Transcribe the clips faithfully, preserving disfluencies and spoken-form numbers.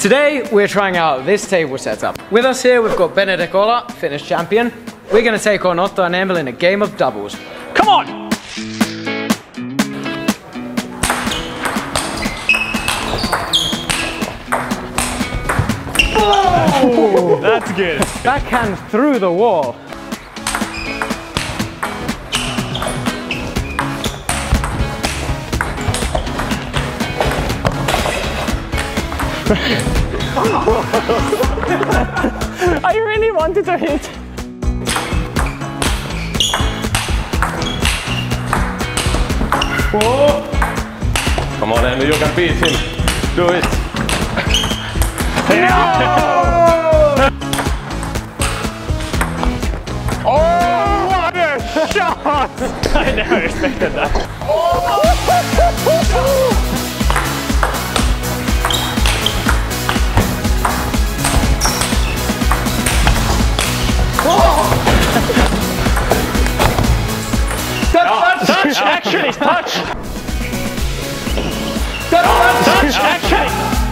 Today, we're trying out this table setup. With us here, we've got Benedict Ola, fitness champion. We're gonna take on Otto and Emil in a game of doubles. Come on! Oh, that's good. Backhand through the wall. I really wanted to hit. Whoa. Come on, Emil, you can beat him. Do it. No! Oh, what a shot! I never expected that. Oh. Touch, touch, touch, actually, touch. Touch, touch, touch, actually.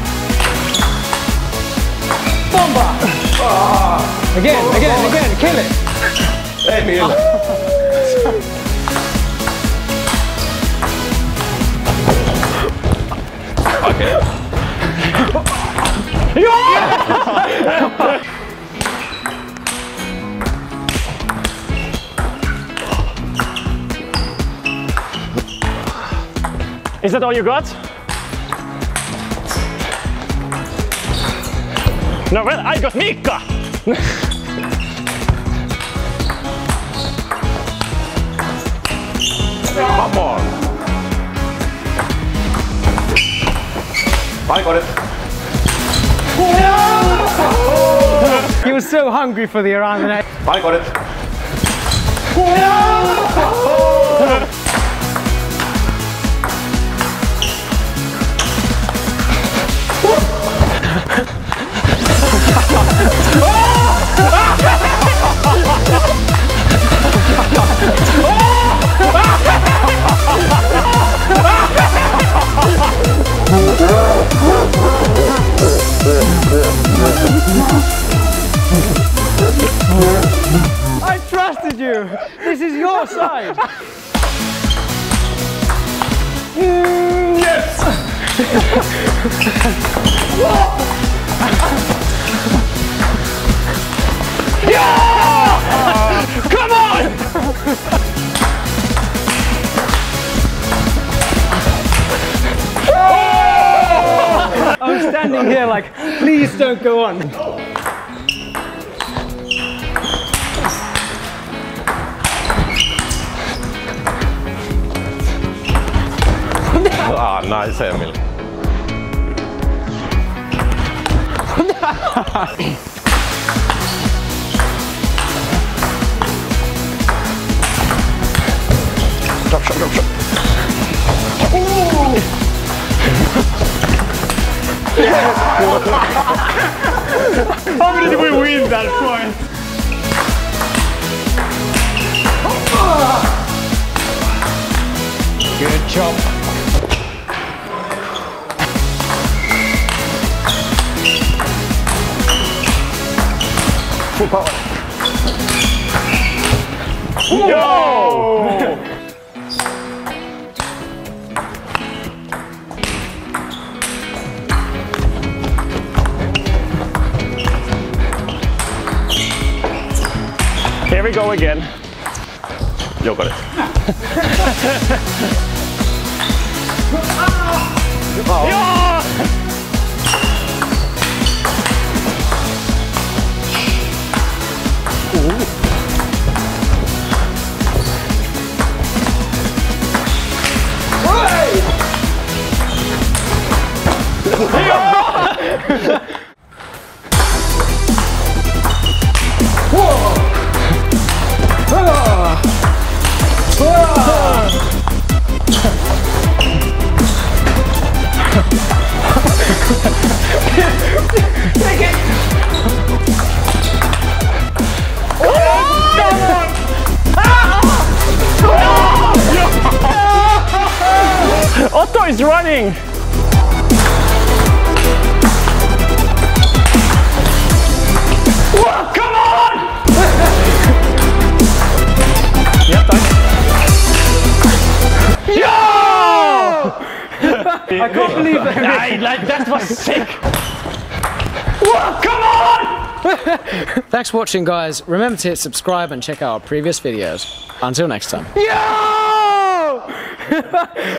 Bomba. Oh. Again, oh, again, oh. again, kill it. Emil. Okay. Yeah! Is that all you got? No, well, I got Mika! Come on! I got it! He was so hungry for the around the net. I got it! I trusted you! This is your side! Mm, yes! Yeah! Come on! Oh! I'm standing here like, please don't go on. Ah, nice, Emil. Drop shot, drop shot. How did we win that point? Good job. Full power. Yo! Here we go again. You got it. Oh. Yeah! Otto is running! I can't believe that. Nah, like, that was sick. Come on! Thanks for watching, guys. Remember to hit subscribe and check out our previous videos. Until next time. Yo!